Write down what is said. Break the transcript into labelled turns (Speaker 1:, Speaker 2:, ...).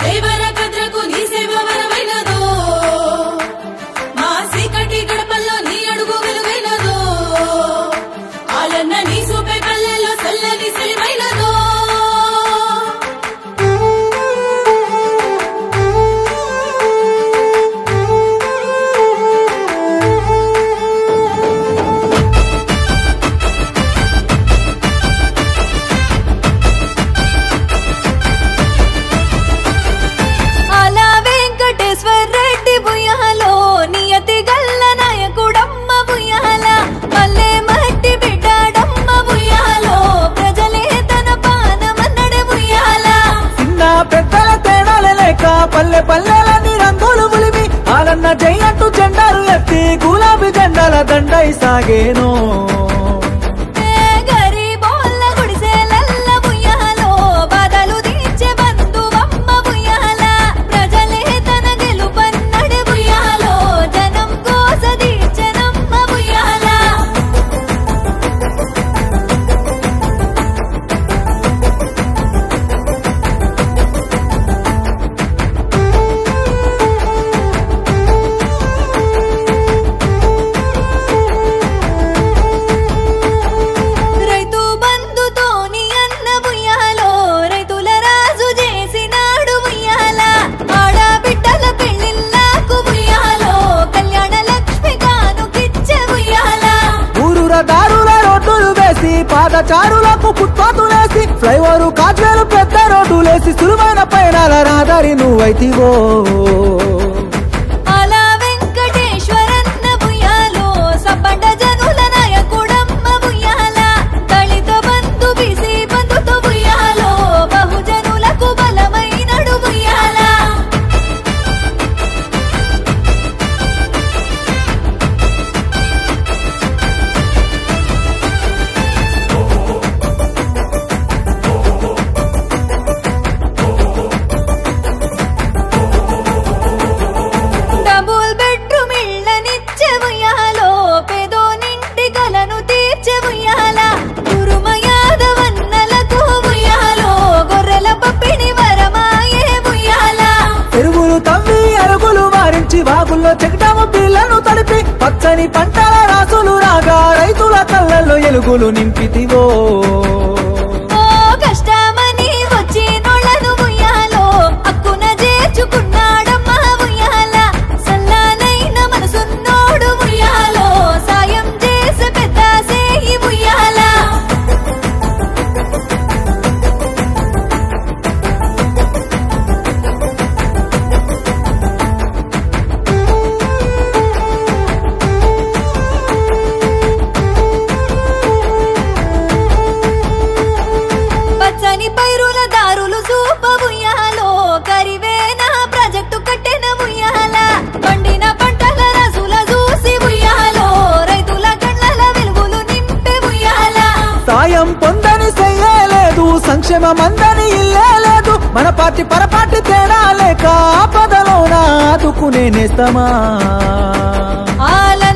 Speaker 1: దేవర కద్రకు నీ సేవ వరమైనదో మా సీకటి గడపల్లో నీ అడుగు వెలుగైనదో ఆలన్న నీ సూపే కళ్ళల్లో సల్లని సెలిమైనదో
Speaker 2: పల్లె పల్లెలని రంగులు ఉలిమి ఆలన్న జై అంటూ జెండాలు ఎత్తి గులాబీ జెండాల దండై సాగేను పాదచారులకు ఫుట్పాతులేసి ఫ్లైఓవర్ కాజ్వేలు పెద్ద రోడ్డులేసి సులువైన పయనాల రహదారి నువ్వైతివో వాగుల్లో చెకటము పిల్లను తడిపి పచ్చని పంటల రాసులు రాగా రైతుల కళ్ళల్లో ఎలుగులు నింపితివో
Speaker 1: కష్టమని వచ్చి నోళ్ళను ఉయ్యాలో అక్కున చేర్చుకున్నాడమ్మా ఉయ్యాల సల్లానైన మనసున్నోడు ఉయ్యాలో సాయం చేసే పెద్ద సేయి ఉయ్యాల పైరుల దారులు సూప ఉయ్యాలో కరివేన ప్రాజెక్టు కట్టిన ఉయ్యాల పండిన పంటల రసుల చూసి ఉయ్యాలో రైతుల కళ్ళల వెలుగులు నింపే ఉయ్యాల
Speaker 2: సాయం పొందని చెయ్యలేదు సంక్షేమం అందని ఇల్లే లేదు మన పార్టీ పరపాటి తేడా లేక ఆపదలోన ఆదుకునే నేస్తమా